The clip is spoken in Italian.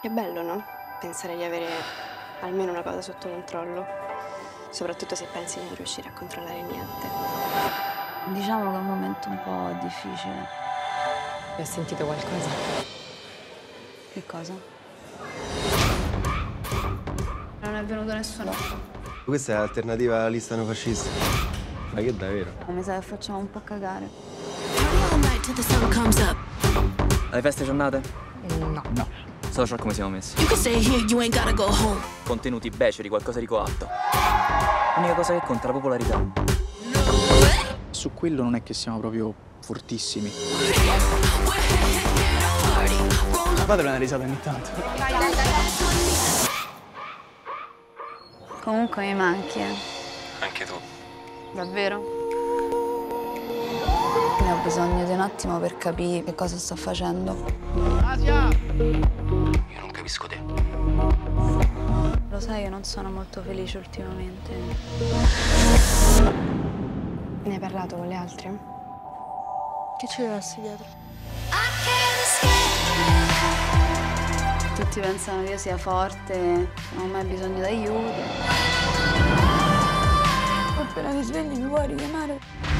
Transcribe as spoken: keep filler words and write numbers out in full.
Che bello, no? Pensare di avere almeno una cosa sotto controllo. Soprattutto se pensi di non riuscire a controllare niente. Diciamo che è un momento un po' difficile. Hai sentito qualcosa? Che cosa? Non è venuto nessuno. Questa è l'alternativa alla lista neofascista. Ma che davvero? Mi sa che facciamo un po' cagare. Alle feste ci andate? No. No. Social come siamo messi? Contenuti beceri, qualcosa di coatto. L'unica cosa che conta è la popolarità. Su quello non è che siamo proprio fortissimi. Fatelo una risata ogni tanto. Comunque mi manchi, eh. Anche tu. Davvero? Ne ho bisogno di un attimo per capire che cosa sto facendo. Asia! Io non capisco te. Lo sai, io non sono molto felice ultimamente. Ne hai parlato con le altre? Che ci deve essere dietro? Tutti pensano che io sia forte, non ho mai bisogno d'aiuto. Appena ti svegli mi vuoi richiamare?